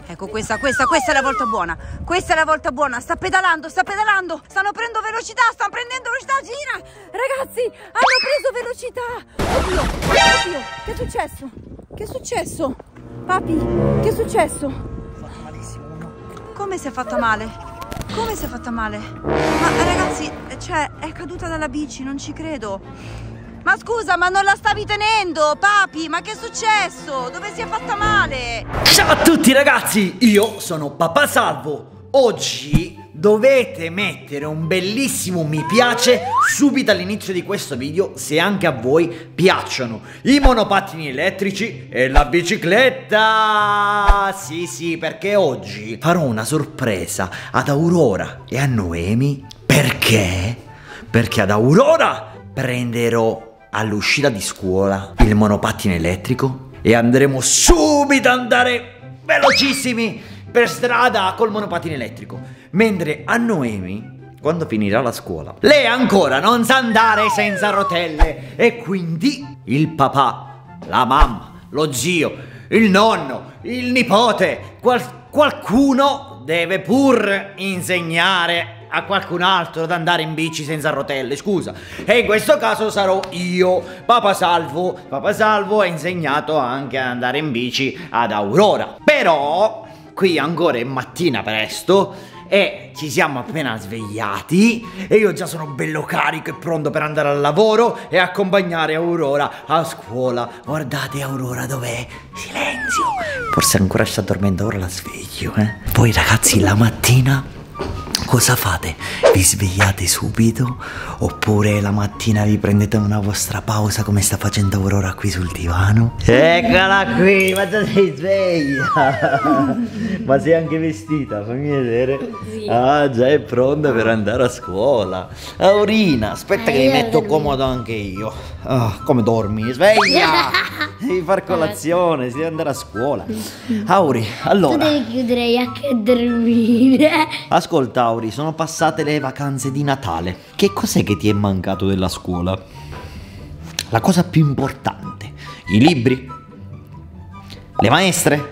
Ecco, questa è la volta buona. Questa è la volta buona. Sta pedalando, sta pedalando. Stanno prendendo velocità, stanno prendendo velocità. Gira. Ragazzi, hanno preso velocità. Oddio, che è successo? Che è successo? Papi, che è successo? Ho fatto malissimo. Come si è fatta male? Come si è fatta male? Ma ragazzi, cioè, è caduta dalla bici, non ci credo. Ma scusa, ma non la stavi tenendo, papi? Ma che è successo? Dove si è fatta male? Ciao a tutti ragazzi, io sono Papà Salvo. Oggi dovete mettere un bellissimo mi piace subito all'inizio di questo video se anche a voi piacciono i monopattini elettrici e la bicicletta. Sì, perché oggi farò una sorpresa ad Aurora e a Noemi. Perché? Perché ad Aurora prenderò all'uscita di scuola il monopattino elettrico e andremo subito ad andare velocissimi per strada col monopattino elettrico, mentre a Noemi, quando finirà la scuola, lei ancora non sa andare senza rotelle e quindi il papà, la mamma, lo zio, il nonno, il nipote, qualcuno deve pur insegnare a qualcun altro ad andare in bici senza rotelle, scusa. E in questo caso sarò io, Papà Salvo. Papà Salvo ha insegnato anche ad andare in bici ad Aurora. Però qui ancora è mattina presto e ci siamo appena svegliati e io già sono bello carico e pronto per andare al lavoro e accompagnare Aurora a scuola. Guardate Aurora dov'è? Silenzio. Forse ancora sta dormendo, ora la sveglio, Voi ragazzi la mattina cosa fate? Vi svegliate subito? Oppure la mattina vi prendete una vostra pausa come sta facendo Aurora qui sul divano? Eccola qui, ma già sei sveglia! Ma sei anche vestita, fammi vedere. Sì. Ah, già è pronta per andare a scuola. Aurina, aspetta che mi metto comodo anche io. Ah, come dormi? Sveglia! Devi far colazione, si deve andare a scuola. Auri, allora. Tu devi chiudere anche a dormire. Ascolta Auri, sono passate le vacanze di Natale. Che cos'è che ti è mancato della scuola? La cosa più importante. I libri? Le maestre?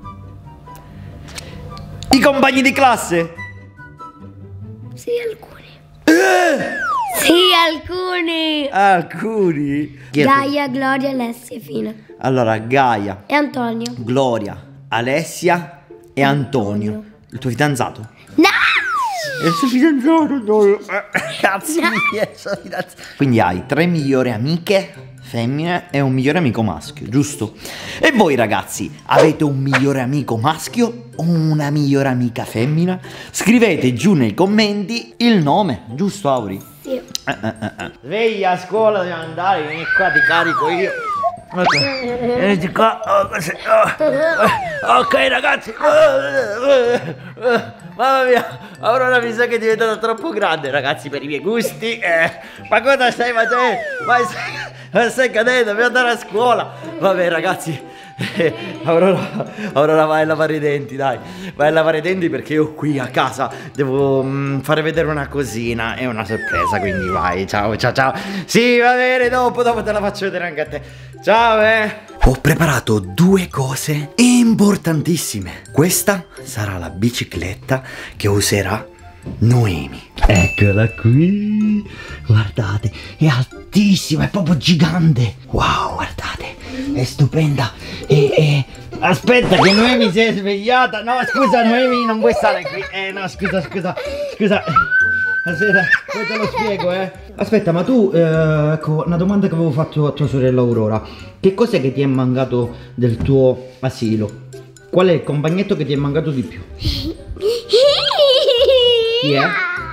I compagni di classe? Sì, alcuni. Sì, alcuni. Alcuni? Gaia, Gloria, Alessia, Fina. Allora, Gaia e Antonio. Gloria, Alessia e Antonio. Il tuo fidanzato? No! Il suo fidanzato? No. Cazzo mia, il suo fidanzato. Quindi hai 3 migliori amiche femmine e un migliore amico maschio, giusto? E voi ragazzi, avete un migliore amico maschio o una migliore amica femmina? Scrivete giù nei commenti il nome, giusto Auri? Sì. Sveglia, a scuola devi andare, vieni qua, ti carico io. Vieni qua. Ok ragazzi. Mamma mia, Aurora mi sa che è diventata troppo grande ragazzi per i miei gusti. Ma cosa stai facendo? Ma stai cadendo, devi andare a scuola. Vabbè ragazzi, Aurora vai a lavare i denti, dai. Vai a lavare i denti perché io qui a casa devo fare vedere una cosina. È una sorpresa, quindi vai, ciao. Sì, va bene, dopo te la faccio vedere anche a te. Ciao, Ho preparato 2 cose importantissime. Questa sarà la bicicletta che userà Noemi. Eccola qui. Guardate, è altissima, è proprio gigante. Wow, guardate, è stupenda. Aspetta che Noemi si è svegliata. No, scusa Noemi, non puoi stare qui. No, scusa. Aspetta, poi te lo spiego, Aspetta, ma tu, ecco, una domanda che avevo fatto a tua sorella Aurora. Che cos'è che ti è mancato del tuo asilo? Qual è il compagnetto che ti è mancato di più? Chi è?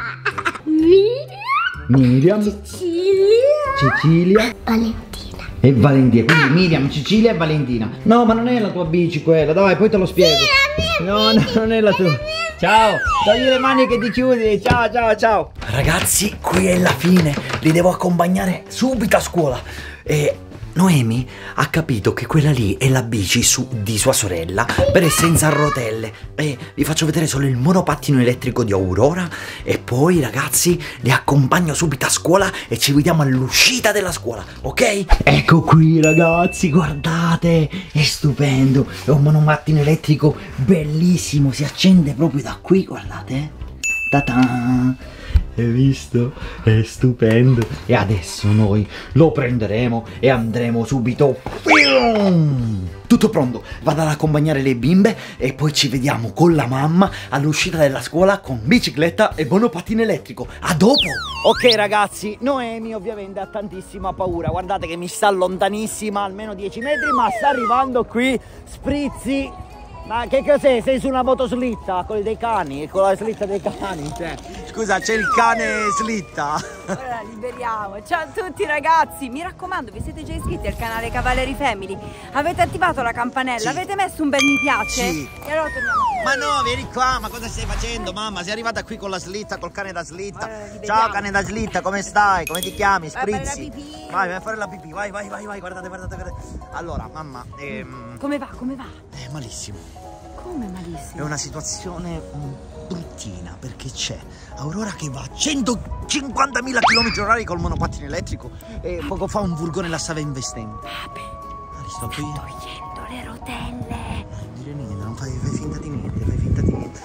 Miriam. Cecilia. Valentina. E Valentina, quindi Miriam, Cecilia e Valentina. No, ma non è la tua bici quella, dai, poi te lo spiego. No, non è la tua. Ciao, togli le mani che ti chiudi. Ciao. Ragazzi, qui è la fine. Li devo accompagnare subito a scuola. E Noemi ha capito che quella lì è la bici di sua sorella, però è senza rotelle. E vi faccio vedere solo il monopattino elettrico di Aurora. E poi, ragazzi, li accompagno subito a scuola e ci vediamo all'uscita della scuola, ok? Ecco qui, ragazzi, guardate, è stupendo. È un monopattino elettrico bellissimo, si accende proprio da qui, guardate. Ta-ta! Hai visto? È stupendo. E adesso noi lo prenderemo e andremo subito. Tutto pronto, vado ad accompagnare le bimbe e poi ci vediamo con la mamma all'uscita della scuola con bicicletta e monopattino elettrico. A dopo! Ok ragazzi, Noemi ovviamente ha tantissima paura. Guardate che mi sta lontanissima, almeno 10 metri, ma sta arrivando qui. Sprizzi! Ma che cos'è? Sei su una motoslitta con dei cani? Con la slitta dei cani? Cioè, scusa, c'è il cane slitta? Ora la liberiamo. Ciao a tutti ragazzi, mi raccomando, vi siete già iscritti al canale Cavalleri Family? Avete attivato la campanella? Sì. Avete messo un bel mi piace? Sì. E allora torniamo. Ma no, vieni qua, ma cosa stai facendo, mamma? Sei arrivata qui con la slitta, col cane da slitta. Ciao cane da slitta, come stai? Come ti chiami? Sprizzi. Vai a fare la pipì, vai, guardate. Allora, mamma, come va? Malissimo. Come malissimo? È una situazione bruttina perché c'è Aurora che va a 150.000 km/h col monopattino elettrico e poco fa un furgone la stava investendo. Papi, sto togliendo le rotelle. Non dire niente, non fai finta di niente, fai finta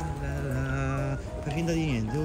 di niente.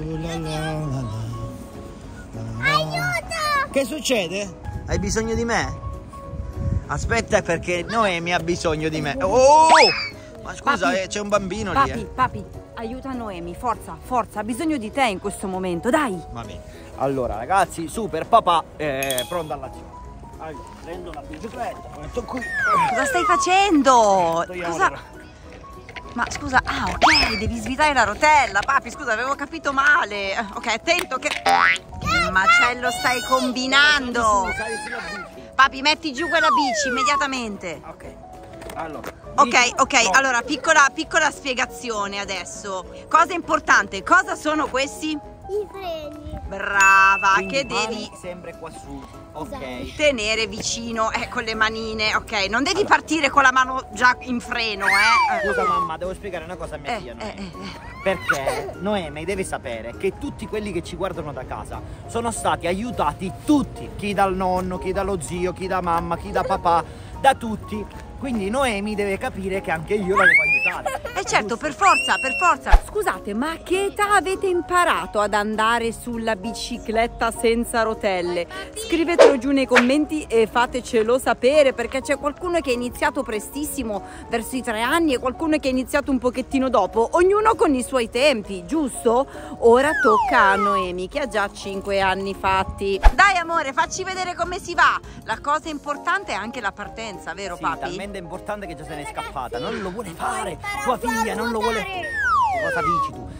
Aiuto! Che succede? Hai bisogno di me? Aspetta perché Noemi ha bisogno di me. Oh! Ma scusa, c'è un bambino lì. Papi, aiuta Noemi, forza, ha bisogno di te in questo momento, dai. Va bene. Allora, ragazzi, super papà, pronto all'azione. Allora, prendo la bicicletta, metto qui. Cosa stai facendo? Cosa? Ma scusa, ok, devi svitare la rotella, papi, scusa, avevo capito male. Ok, attento che macello stai combinando. Papi, metti giù quella bici immediatamente. Ok. Allora, allora piccola spiegazione adesso. Cosa importante, cosa sono questi? I freni. Brava, quindi che devi sempre qua su. Ok. Tenere vicino con le manine. Ok, non devi partire con la mano già in freno, Scusa mamma, devo spiegare una cosa a mia figlia. Perché Noemi deve sapere che tutti quelli che ci guardano da casa sono stati aiutati tutti. Chi dal nonno, chi dallo zio, chi da mamma, chi da papà, da tutti. Quindi Noemi deve capire che anche io la devo aiutare. Certo, per forza. Scusate, ma a che età avete imparato ad andare sulla bicicletta senza rotelle? Scrivetelo giù nei commenti e fatecelo sapere, perché c'è qualcuno che ha iniziato prestissimo, verso i 3 anni, e qualcuno che ha iniziato un pochettino dopo, ognuno con i suoi tempi, giusto? Ora tocca a Noemi, che ha già 5 anni fatti. Dai amore, facci vedere come si va. La cosa importante è anche la partenza, vero papi? Talmente importante che già se n'è scappata. Non lo vuole fare. Tua figlia non lo vuole. Cosa dici tu?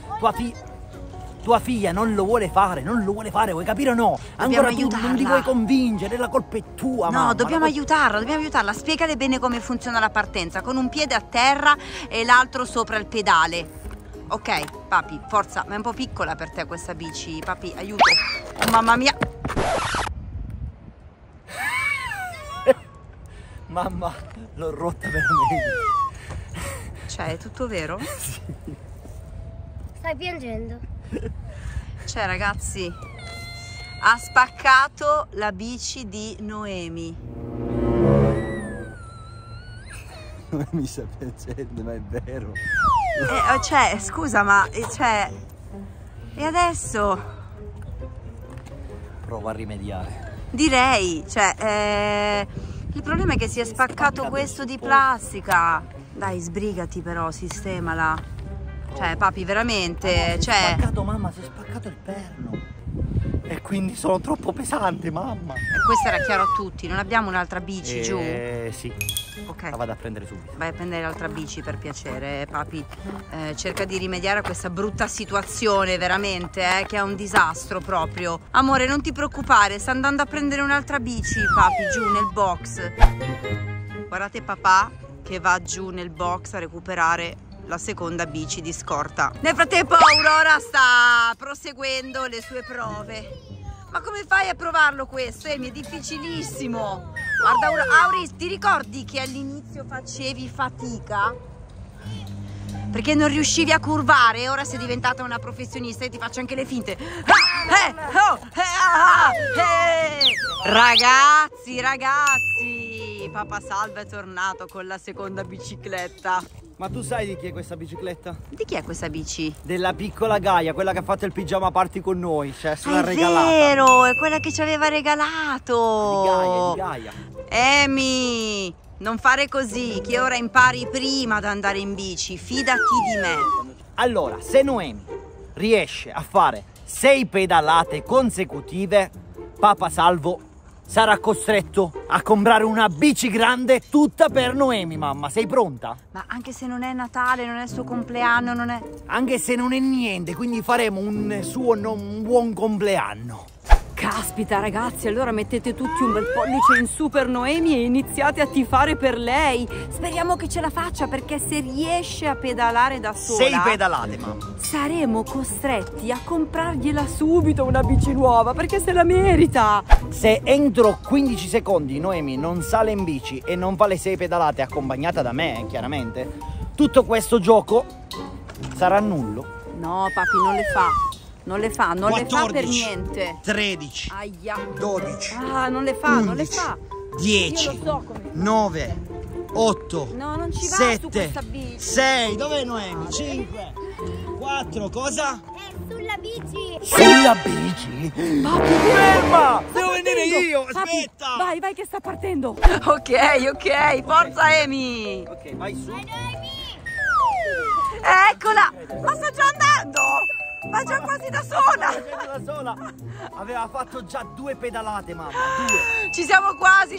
Tua figlia non lo vuole fare, vuoi capire o no? Ancora tu non ti vuoi convincere, la colpa è tua, no, mamma. dobbiamo aiutarla, spiegale bene come funziona la partenza, con un piede a terra e l'altro sopra il pedale. Ok, papi, forza, ma è un po' piccola per te questa bici, papi, aiuto. Oh, mamma mia. Mamma, l'ho rotta veramente. Cioè, è tutto vero? Sì. Stai piangendo? Cioè, ragazzi, ha spaccato la bici di Noemi. Mi sta piacendo, ma è vero. Cioè, scusa, ma cioè, e adesso? Prova a rimediare. Direi, cioè, il problema è che si è spaccato questo di plastica. Dai, sbrigati però, sistemala. Cioè, papi, veramente, Si è spaccato, mamma, si è spaccato il perno. E quindi sono troppo pesante, mamma. E questo era chiaro a tutti, non abbiamo un'altra bici giù? Sì. Ok. La vado a prendere subito. Vai a prendere l'altra bici per piacere, papi. Cerca di rimediare a questa brutta situazione, veramente, che è un disastro proprio. Amore, non ti preoccupare, sta andando a prendere un'altra bici, papi, giù nel box. Guardate papà che va giù nel box a recuperare la seconda bici di scorta. Nel frattempo Aurora sta proseguendo le sue prove. Ma come fai a provarlo questo? È difficilissimo. Guarda, Auris, ti ricordi che all'inizio facevi fatica? Perché non riuscivi a curvare, ora sei diventata una professionista e ti faccio anche le finte. Ragazzi, Papà Salvo è tornato con la seconda bicicletta. Ma tu sai di chi è questa bicicletta? Di chi è questa bici? Della piccola Gaia, quella che ha fatto il pigiama party con noi. Cioè, se l'ha È regalata. vero, è quella che ci aveva regalato. Di Gaia. Emi, non fare così, che ora impari prima ad andare in bici. Fidati di me. Allora, se Noemi riesce a fare 6 pedalate consecutive, Papà Salvo sarà costretto a comprare una bici grande tutta per Noemi, mamma. Sei pronta? Ma anche se non è Natale, non è il suo compleanno, non è... Anche se non è niente, quindi faremo un buon compleanno. Caspita ragazzi, allora mettete tutti un bel pollice in su per Noemi e iniziate a tifare per lei. Speriamo che ce la faccia, perché se riesce a pedalare da sola 6 pedalate, mamma. saremo costretti a comprargliela subito una bici nuova, perché se la merita. Se entro 15 secondi Noemi non sale in bici e non fa le 6 pedalate accompagnata da me, chiaramente, tutto questo gioco sarà nullo. No papi, non le fa. Non le fa, non 14, le fa per niente. 13, Aia. 12, Ah, non le fa, 11, non le fa. 10, Io lo so come. 9, 8, No, non ci va 7, su questa bici. 6, dov'è Noemi? 5, 4, cosa? È sulla bici. Sulla bici? Papi, Ferma! Devo sta venire partendo. io, Papi, aspetta! vai, vai che sta partendo. Ok, forza Emi. Ok, vai su. Eccola. Ma sta già andando. Va già quasi da sola. Da sola. Aveva fatto già 2 pedalate, mamma, 2. Ci siamo quasi.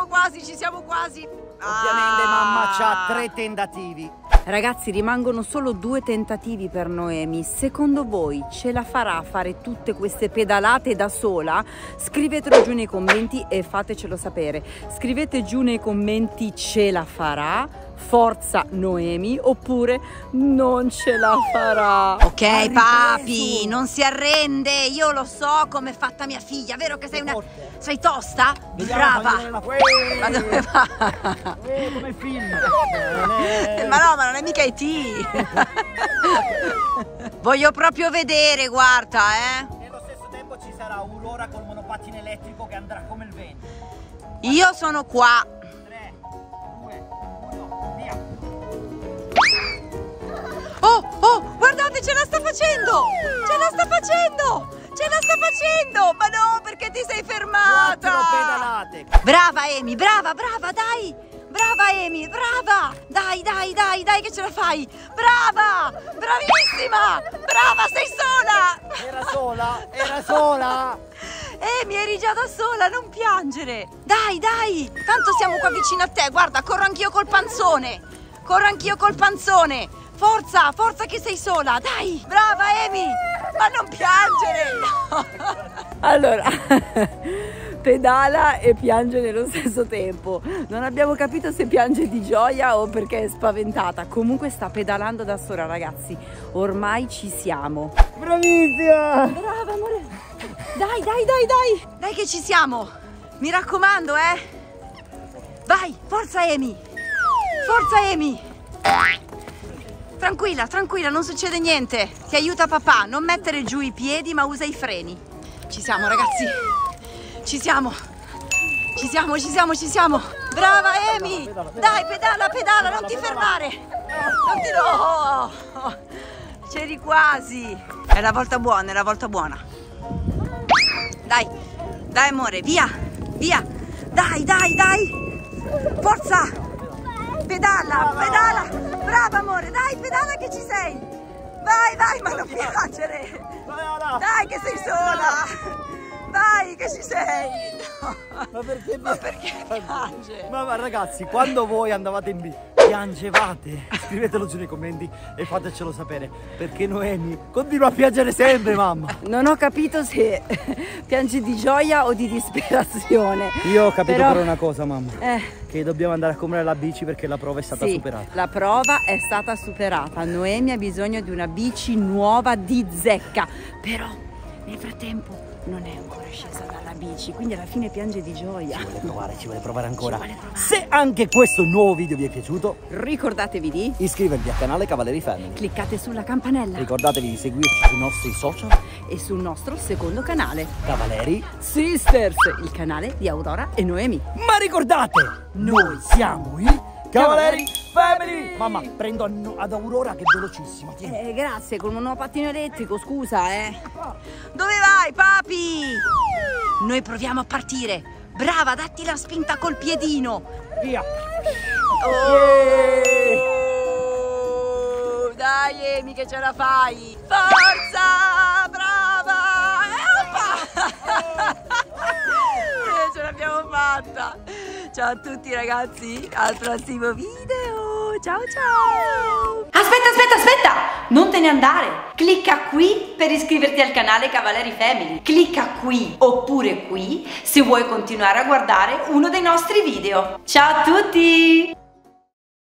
Ovviamente mamma c'ha 3 tentativi. Ragazzi, rimangono solo 2 tentativi per Noemi. Secondo voi ce la farà a fare tutte queste pedalate da sola? Scrivetelo giù nei commenti e fatecelo sapere. Scrivete giù nei commenti ce la farà, forza Noemi, oppure non ce la farà. Ok papi, non si arrende. Io lo so come è fatta mia figlia. Vero che sei tosta? Brava. Ma dove va? Come film. Ma no, ma non è mica IT. Voglio proprio vedere, guarda, Nello stesso tempo ci sarà Aurora col monopattino elettrico che andrà come il vento. Io sono qua. 3, 2, 1, via. Oh, guardate, ce la sta facendo. Ma no, perché ti sei fermata? 4 pedalate. Brava Emi, brava, dai. Brava Emi, brava. Dai, che ce la fai. Brava, bravissima. Brava, sei sola. Era sola. Emi, eri già da sola, non piangere. Dai, tanto siamo qua vicino a te. Guarda, corro anch'io col panzone. Forza che sei sola. Dai, brava Emi. Ma non piangere. No. Allora, pedala e piange nello stesso tempo. Non abbiamo capito se piange di gioia o perché è spaventata. Comunque sta pedalando da sola, ragazzi. Ormai ci siamo. Bravissima. Brava, amore. Dai. Dai che ci siamo. Mi raccomando, Vai, forza Emi. Tranquilla, non succede niente. Ti aiuta papà. Non mettere giù i piedi, ma usa i freni. Ci siamo, ragazzi. Ci siamo. Brava Emi. Dai, pedala, non ti fermare. No. C'eri quasi. È la volta buona. Dai, amore, via. Dai. Forza. Pedala. Brava, amore, dai, pedala che ci sei. Vai, ma non piangere. Dai che sei sola. Dai che ci sei. No. Ma perché piange? Ma ragazzi, quando voi andavate in bici piangevate? Scrivetelo giù nei commenti e fatecelo sapere, perché Noemi continua a piangere sempre, mamma. Non ho capito se piange di gioia o di disperazione. Io ho capito però una cosa, mamma, che dobbiamo andare a comprare la bici perché la prova è stata superata. La prova è stata superata. Noemi ha bisogno di una bici nuova di zecca. Però nel frattempo non è ancora scesa dalla bici, quindi alla fine piange di gioia. Ci vuole provare ancora. Ci vuole provare. Se anche questo nuovo video vi è piaciuto, Ricordatevi di iscrivervi al canale Cavalieri Family. cliccate sulla campanella Ricordatevi di seguirci sui nostri social e sul nostro secondo canale, Cavalieri. Sisters, il canale di Aurora e Noemi. Ma ricordate, noi siamo i Cavalieri Family. Mamma, prendo ad Aurora che è velocissima. Tieni. Grazie, con un nuovo pattino elettrico, scusa, Dove vai, papi? Noi proviamo a partire. Brava, datti la spinta col piedino. Via. Dai, Amy, che ce la fai. Forza, brava. Ce l'abbiamo fatta. Ciao a tutti, ragazzi, al prossimo video. Ciao ciao. Aspetta, non te ne andare. Clicca qui per iscriverti al canale Cavalieri Family. Clicca qui oppure qui se vuoi continuare a guardare uno dei nostri video. Ciao a tutti.